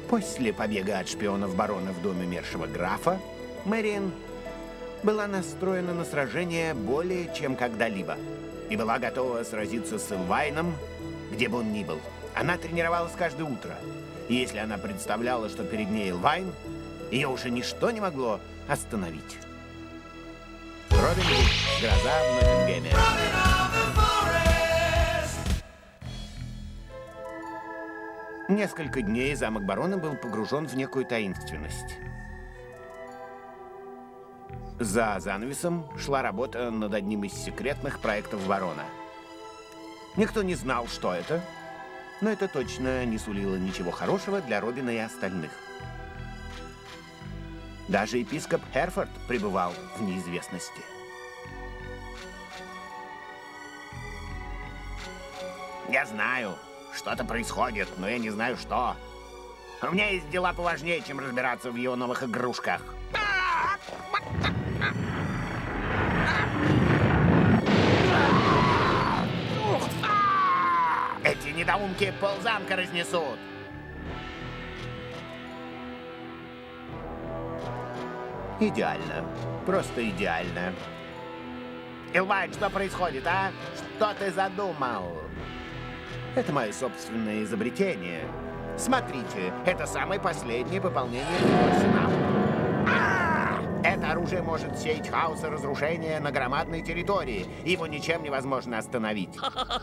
После побега от шпионов барона в доме умершего графа, Мэриэн была настроена на сражение более чем когда-либо и была готова сразиться с Элвайном, где бы он ни был. Она тренировалась каждое утро, и если она представляла, что перед ней Элвайн, ее уже ничто не могло остановить. Робин Гуд. Гроза в Ноттингеме. Несколько дней замок барона был погружен в некую таинственность. За занавесом шла работа над одним из секретных проектов барона. Никто не знал, что это, но это точно не сулило ничего хорошего для Робина и остальных. Даже епископ Херфорд пребывал в неизвестности. Я знаю, что-то происходит, но я не знаю, что. У меня есть дела поважнее, чем разбираться в его новых игрушках. Эти недоумки ползамка разнесут. Идеально. Просто идеально. Элвайн, что происходит, а? Что ты задумал? Это мое собственное изобретение. Смотрите, это самое последнее пополнение моего арсенала. Это оружие может сеять хаос и разрушение на громадной территории. Его ничем невозможно остановить.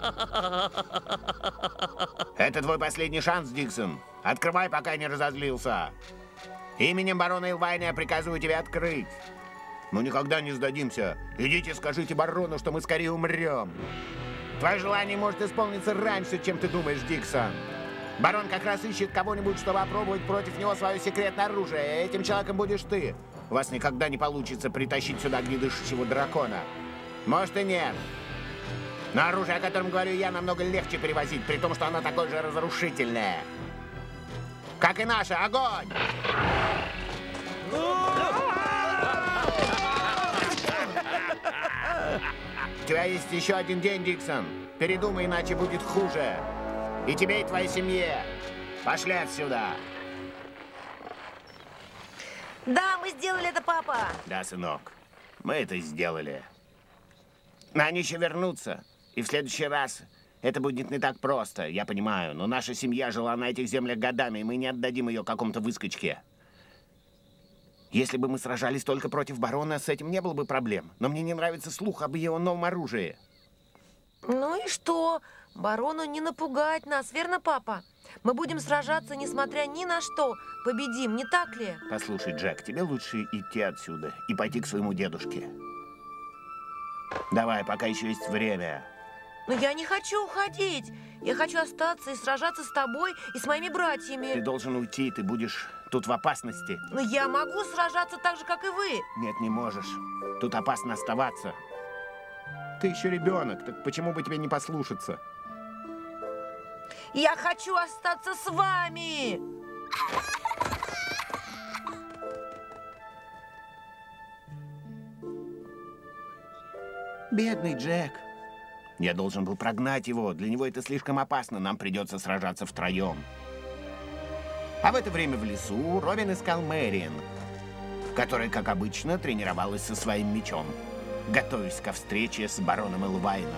Это твой последний шанс, Диксон. Открывай, пока не разозлился. Именем барона Элвайна я приказываю тебе открыть. Мы никогда не сдадимся. Идите, скажите барону, что мы скорее умрем. Твое желание может исполниться раньше, чем ты думаешь, Диксон. Барон как раз ищет кого-нибудь, чтобы опробовать против него свое секретное оружие. Этим человеком будешь ты. У вас никогда не получится притащить сюда огнедышащего дракона. Может и нет. Но оружие, о котором говорю я, намного легче перевозить, при том, что оно такое же разрушительное. Как и наше. Огонь! У тебя есть еще один день, Диксон. Передумай, иначе будет хуже. И тебе, и твоей семье. Пошли отсюда. Да, мы сделали это, папа. Да, сынок, мы это сделали. Но они еще вернутся. И в следующий раз это будет не так просто, я понимаю. Но наша семья жила на этих землях годами, и мы не отдадим ее какому-то выскочке. Если бы мы сражались только против барона, с этим не было бы проблем. Но мне не нравится слух об его новом оружии. Ну и что? Барону не напугать нас, верно, папа? Мы будем сражаться, несмотря ни на что. Победим, не так ли? Послушай, Джек, тебе лучше идти отсюда и пойти к своему дедушке. Давай, пока еще есть время. Но я не хочу уходить. Я хочу остаться и сражаться с тобой и с моими братьями. Ты должен уйти, ты будешь тут в опасности. Но я могу сражаться так же, как и вы. Нет, не можешь. Тут опасно оставаться. Ты еще ребенок, так почему бы тебе не послушаться? Я хочу остаться с вами. Бедный Джек. Я должен был прогнать его. Для него это слишком опасно. Нам придется сражаться втроем. А в это время в лесу Робин искал Мэриэн, которая, как обычно, тренировалась со своим мечом, готовясь ко встрече с бароном Элвайном.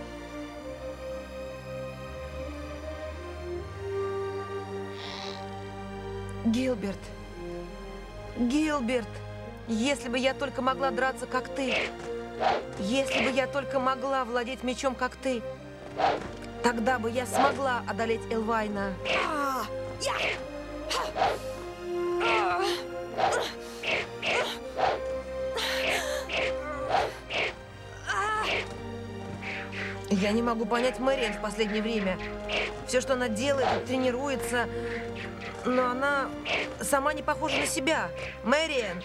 Гилберт. Гилберт. Если бы я только могла драться, как ты. Если бы я только могла владеть мечом, как ты. Тогда бы я смогла одолеть Элвайна. Я не могу понять Мэриэн в последнее время. Все, что она делает, тренируется, но она сама не похожа на себя. Мэриэн!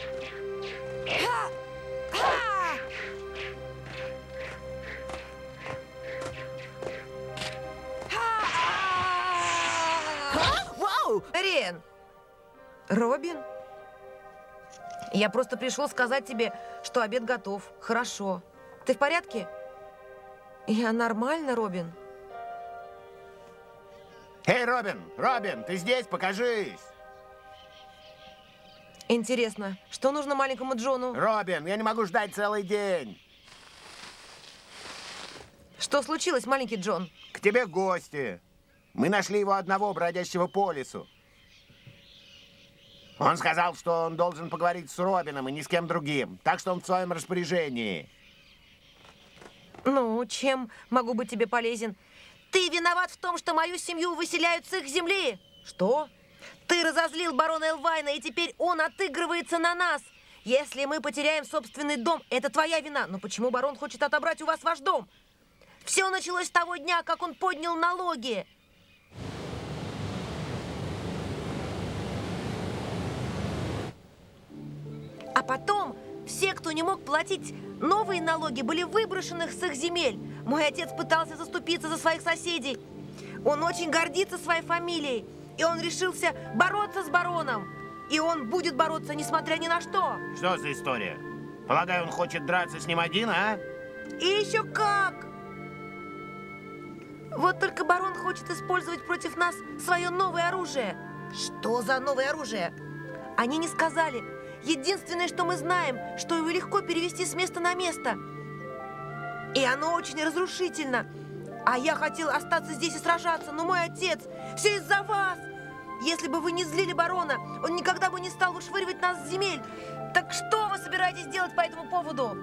Мэриэн! Робин? Я просто пришел сказать тебе, что обед готов. Хорошо. Ты в порядке? Я нормально, Робин? Эй, Робин! Робин, ты здесь? Покажись! Интересно, что нужно маленькому Джону? Робин, я не могу ждать целый день. Что случилось, маленький Джон? К тебе гости. Мы нашли его одного, бродящего по лесу. Он сказал, что он должен поговорить с Робином и ни с кем другим. Так что он в своем распоряжении. Ну, чем могу быть тебе полезен? Ты виноват в том, что мою семью выселяют с их земли. Что? Ты разозлил барона Элвайна, и теперь он отыгрывается на нас. Если мы потеряем собственный дом, это твоя вина. Но почему барон хочет отобрать у вас ваш дом? Все началось с того дня, как он поднял налоги. А потом все, кто не мог платить новые налоги, были выброшены с их земель. Мой отец пытался заступиться за своих соседей. Он очень гордится своей фамилией. И он решился бороться с бароном. И он будет бороться, несмотря ни на что. Что за история? Полагаю, он хочет драться с ним один, а? И еще как! Вот только барон хочет использовать против нас свое новое оружие. Что за новое оружие? Они не сказали. Единственное, что мы знаем, что его легко перевести с места на место. И оно очень разрушительно. А я хотел остаться здесь и сражаться, но мой отец, все из-за вас. Если бы вы не злили барона, он никогда бы не стал вышвыривать нас с земель. Так что вы собираетесь делать по этому поводу?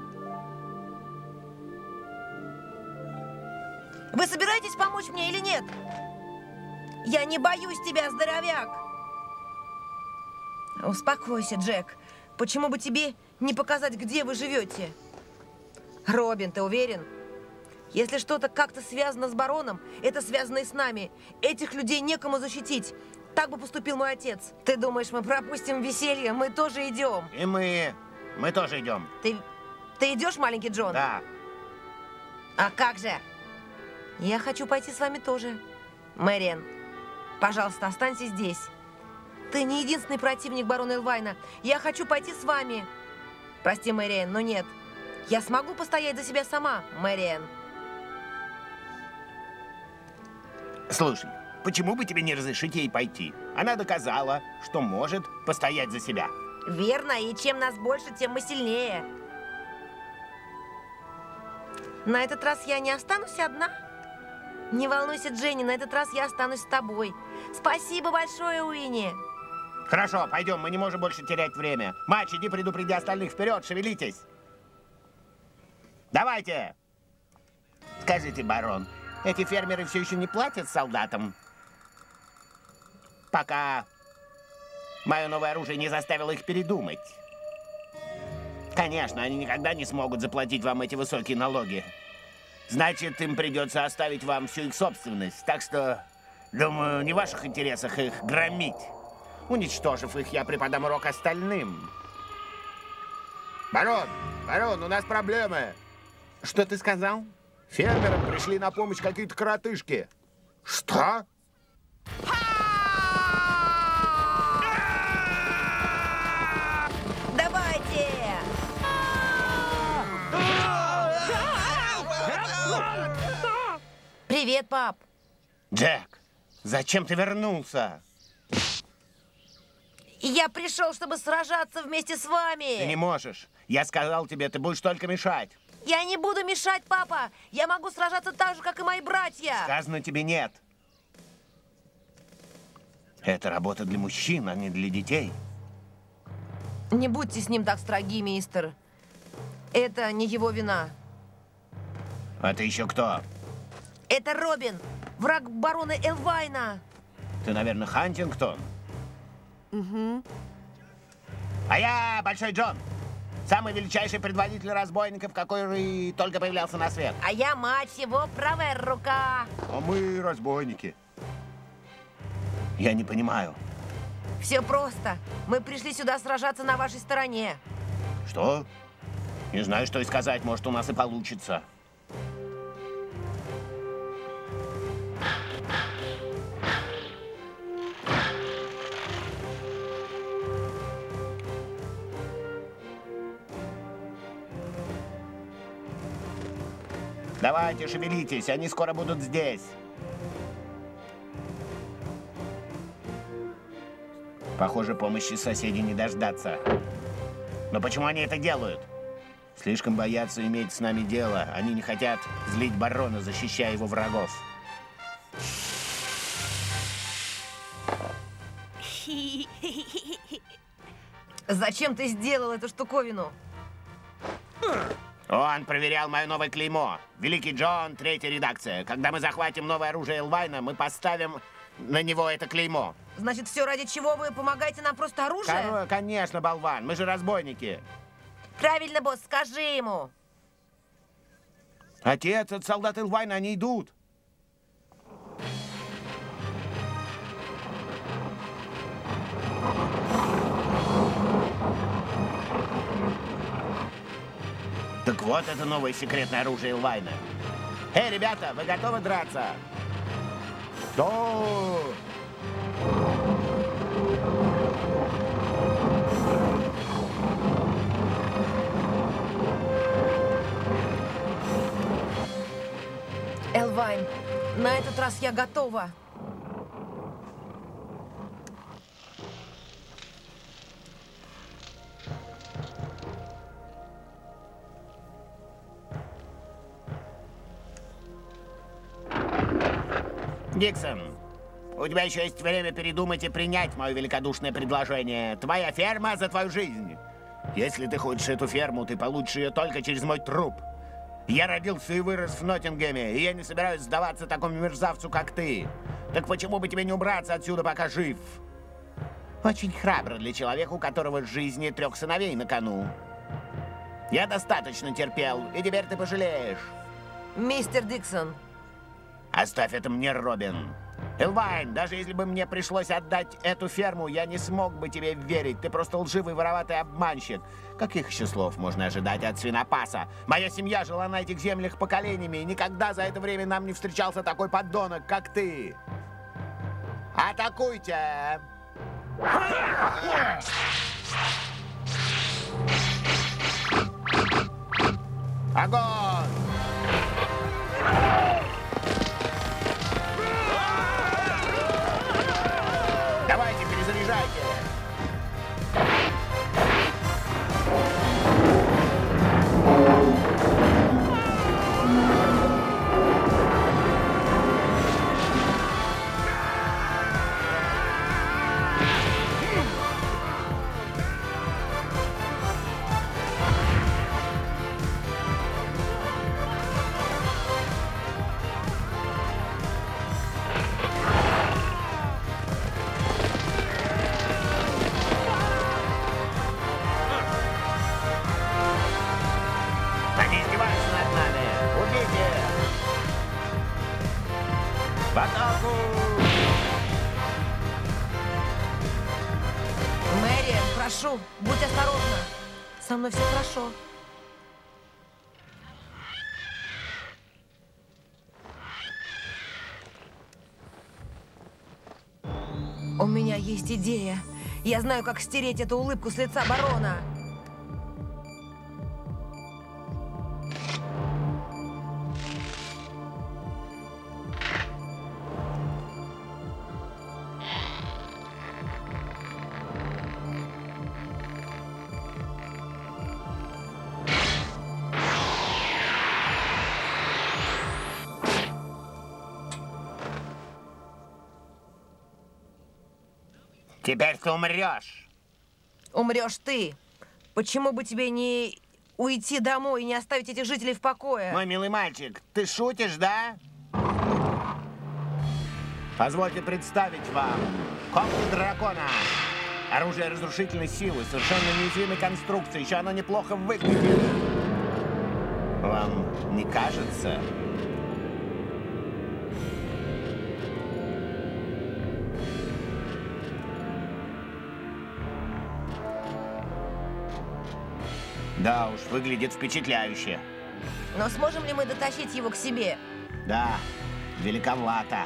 Вы собираетесь помочь мне или нет? Я не боюсь тебя, здоровяк. Успокойся, Джек. Почему бы тебе не показать, где вы живете? Робин, ты уверен? Если что-то как-то связано с бароном, это связано и с нами. Этих людей некому защитить. Так бы поступил мой отец. Ты думаешь, мы пропустим веселье? Мы тоже идем. И мы тоже идем. Ты идешь, маленький Джон? Да. А как же? Я хочу пойти с вами тоже. Мэриэн, пожалуйста, останься здесь. Ты не единственный противник барона Элвайна. Я хочу пойти с вами. Прости, Мэриэн, но нет. Я смогу постоять за себя сама, Мэриэн. Слушай, почему бы тебе не разрешить ей пойти? Она доказала, что может постоять за себя. Верно, и чем нас больше, тем мы сильнее. На этот раз я не останусь одна. Не волнуйся, Дженни, на этот раз я останусь с тобой. Спасибо большое, Уинни. Хорошо, пойдем, мы не можем больше терять время. Матч, иди предупреди остальных. Вперед, шевелитесь. Давайте. Скажите, барон, эти фермеры все еще не платят солдатам? Пока мое новое оружие не заставило их передумать. Конечно, они никогда не смогут заплатить вам эти высокие налоги. Значит, им придется оставить вам всю их собственность. Так что, думаю, не в ваших интересах их громить. Уничтожив их, я преподам урок остальным. Барон, у нас проблемы. Что ты сказал? Фермерам пришли на помощь какие-то коротышки. Что? Давайте! Привет, пап. Джек, зачем ты вернулся? Я пришел, чтобы сражаться вместе с вами. Ты не можешь. Я сказал тебе, ты будешь только мешать. Я не буду мешать, папа. Я могу сражаться так же, как и мои братья. Сказано тебе нет. Это работа для мужчин, а не для детей. Не будьте с ним так строги, мистер. Это не его вина. А ты еще кто? Это Робин, враг барона Элвайна. Ты, наверное, Хантингтон? Угу. А я Большой Джон. Самый величайший предводитель разбойников, который только появлялся на свет. А я мать его, правая рука. А мы разбойники. Я не понимаю. Все просто. Мы пришли сюда сражаться на вашей стороне. Что? Не знаю, что и сказать. Может, у нас и получится. Давайте, шевелитесь, они скоро будут здесь. Похоже, помощи соседей не дождаться. Но почему они это делают? Слишком боятся иметь с нами дело. Они не хотят злить барона, защищая его врагов. Зачем ты сделал эту штуковину? Он проверял мое новое клеймо. Великий Джон, 3-я редакция. Когда мы захватим новое оружие Элвайна, мы поставим на него это клеймо. Значит, все, ради чего вы помогаете нам, просто оружие? Конечно, болван. Мы же разбойники. Правильно, босс, скажи ему. Отец, от солдат Элвайна, они идут. Так вот это новое секретное оружие Элвайна. Эй, ребята, вы готовы драться? Да! Элвайн, на этот раз я готова. Диксон, у тебя еще есть время передумать и принять мое великодушное предложение. Твоя ферма за твою жизнь. Если ты хочешь эту ферму, ты получишь ее только через мой труп. Я родился и вырос в Ноттингеме, и я не собираюсь сдаваться такому мерзавцу, как ты. Так почему бы тебе не убраться отсюда, пока жив? Очень храбро для человека, у которого в жизни 3 сыновей на кону. Я достаточно терпел, и теперь ты пожалеешь. Мистер Диксон. Оставь это мне, Робин. Элвайн, даже если бы мне пришлось отдать эту ферму, я не смог бы тебе верить. Ты просто лживый, вороватый обманщик. Каких еще слов можно ожидать от свинопаса? Моя семья жила на этих землях поколениями, и никогда за это время нам не встречался такой подонок, как ты. Атакуйте! Огонь! Давайте, перезаряжайте! Они издеваются над нами! Убейте! В атаку! Мэри, прошу, будь осторожна. Со мной все хорошо. У меня есть идея. Я знаю, как стереть эту улыбку с лица барона. Теперь ты умрешь! Умрешь ты. Почему бы тебе не уйти домой и не оставить этих жителей в покое? Мой милый мальчик, ты шутишь, да? Позвольте представить вам Когти дракона. Оружие разрушительной силы, совершенно неуязвимой конструкции. Еще оно неплохо выглядит. Вам не кажется? Да уж, выглядит впечатляюще. Но сможем ли мы дотащить его к себе? Да, великовато.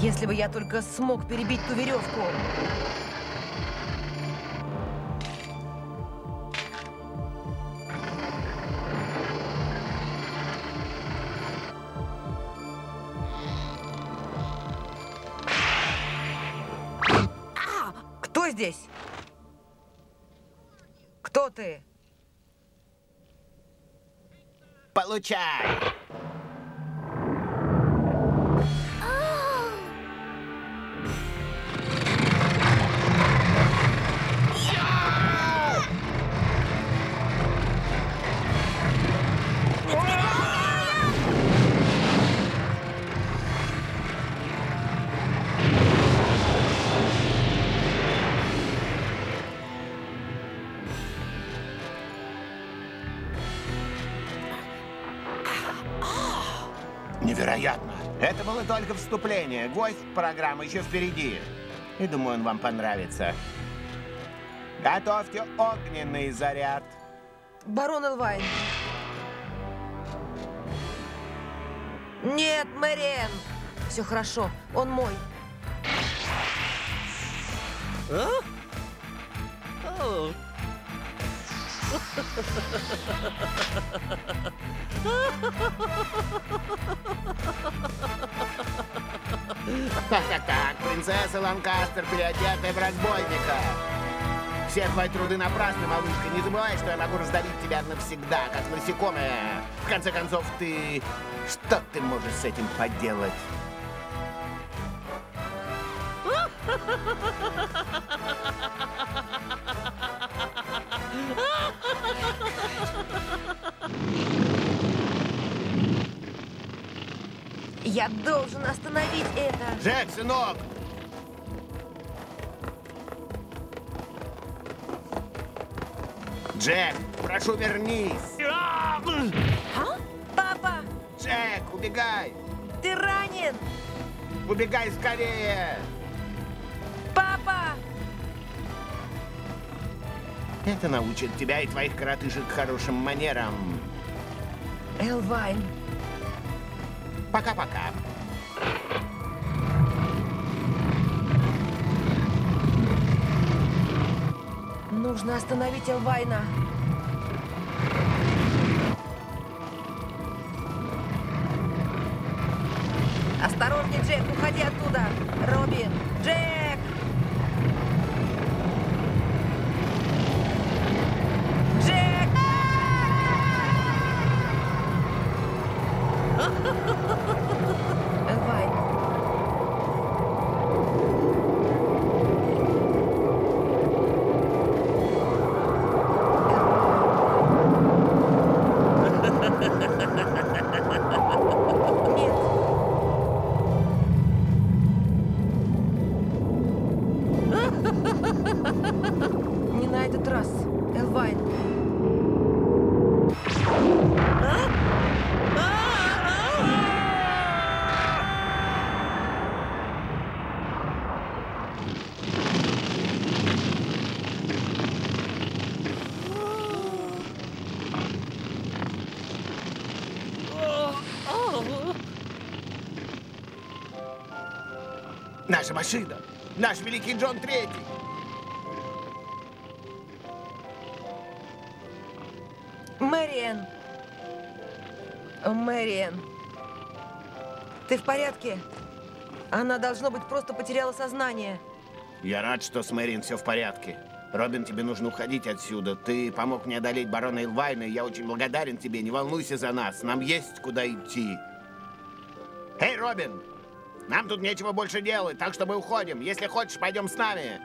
Если бы я только смог перебить ту веревку. Кто здесь? Кто ты? Получай! Невероятно! Это было только вступление. Гвоздь программы еще впереди. И думаю, он вам понравится. Готовьте огненный заряд. Барон Эльвайн. Нет, Мэриэн. Все хорошо, он мой. Так, принцесса Ланкастер, переодетая в разбойника. Все твои труды напрасны, малышка. Не забывай, что я могу раздавить тебя навсегда, как насекомое. В конце концов, Что ты можешь с этим поделать? Я должен остановить это. Джек, сынок! Джек, прошу, вернись! А? Папа, Джек, убегай! ты ранен! Убегай скорее! Папа! Это научит тебя и твоих коротышек хорошим манерам. Эльвайн. Пока-пока. Нужно остановить Эльвайна. Осторожней, Джек, уходи оттуда! Робин! Джек! Джек! Эльвайн. Не на этот раз, Эльвайн. Наша машина! Наш великий Джон Третий! Мэриэн. Мэриэн. Ты в порядке? Она, должно быть, просто потеряла сознание. Я рад, что с Мэриэн все в порядке. Робин, тебе нужно уходить отсюда. Ты помог мне одолеть барона Эльвайна, и я очень благодарен тебе. Не волнуйся за нас. Нам есть куда идти. Эй, Робин! Нам тут нечего больше делать, так что мы уходим. Если хочешь, пойдем с нами.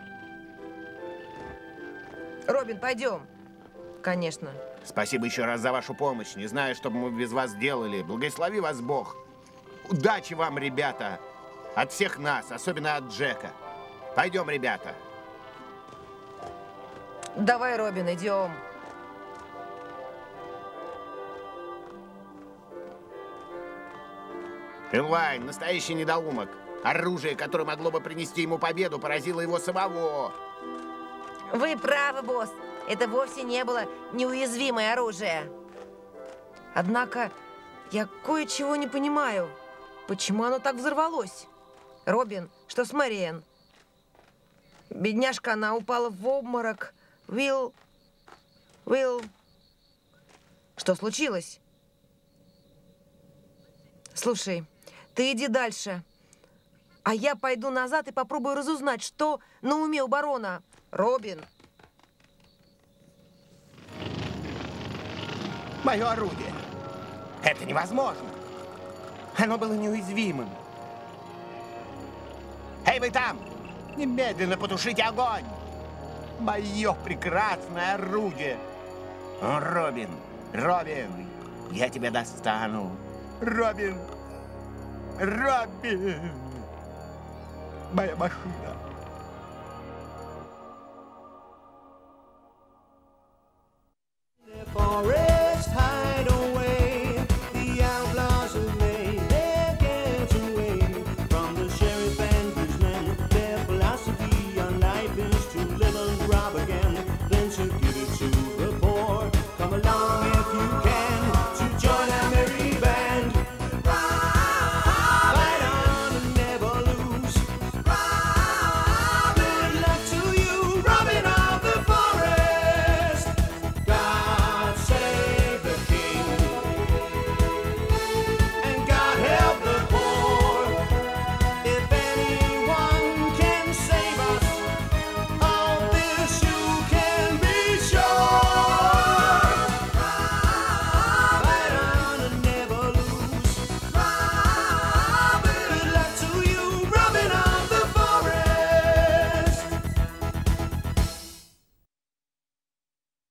Робин, пойдем. Конечно. Спасибо еще раз за вашу помощь. Не знаю, что бы мы без вас делали. Благослови вас Бог. Удачи вам, ребята. От всех нас, особенно от Джека. Пойдем, ребята. Давай, Робин, идем. Эльвайн, настоящий недоумок. Оружие, которое могло бы принести ему победу, поразило его самого. Вы правы, босс. Это вовсе не было неуязвимое оружие. Однако я кое-чего не понимаю. Почему оно так взорвалось? Робин, что с Мэриэн? Бедняжка, она упала в обморок. Уилл... Что случилось? Слушай, ты иди дальше. А я пойду назад и попробую разузнать, что на уме у барона. Робин. Мое орудие. Это невозможно. Оно было неуязвимым. Эй, вы там! Немедленно потушите огонь! Мое прекрасное орудие! О, Робин, Робин, я тебя достану. Робин, Робин! Моя машина.